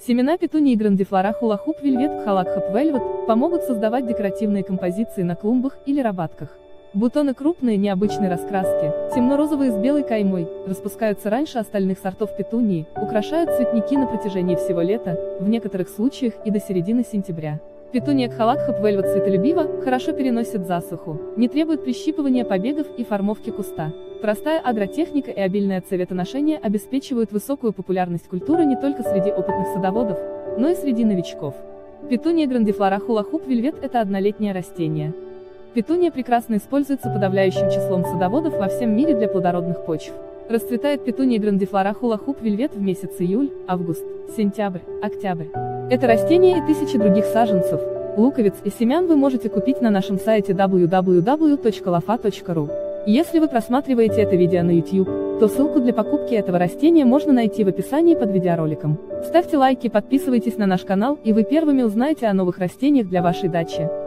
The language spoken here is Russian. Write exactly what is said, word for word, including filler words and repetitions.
Семена петунии грандифлора Hula-Hoop Velvet Hula-Hoop Velvet помогут создавать декоративные композиции на клумбах или рабатках. Бутоны крупные, необычной раскраски, темно-розовые с белой каймой, распускаются раньше остальных сортов петунии, украшают цветники на протяжении всего лета, в некоторых случаях и до середины сентября. Петуния Hula-Hoop Velvet светолюбива, хорошо переносит засуху, не требует прищипывания побегов и формовки куста. Простая агротехника и обильное цветоношение обеспечивают высокую популярность культуры не только среди опытных садоводов, но и среди новичков. Петуния грандифлора Hula-Hoop Velvet – это однолетнее растение. Петуния прекрасно используется подавляющим числом садоводов во всем мире для плодородных почв. Расцветает петуния грандифлора Hula-Hoop Velvet в месяц июль, август, сентябрь, октябрь. Это растение и тысячи других саженцев, луковиц и семян вы можете купить на нашем сайте дабл ю дабл ю дабл ю точка лофа точка ру. Если вы просматриваете это видео на YouTube, то ссылку для покупки этого растения можно найти в описании под видеороликом. Ставьте лайки, подписывайтесь на наш канал, и вы первыми узнаете о новых растениях для вашей дачи.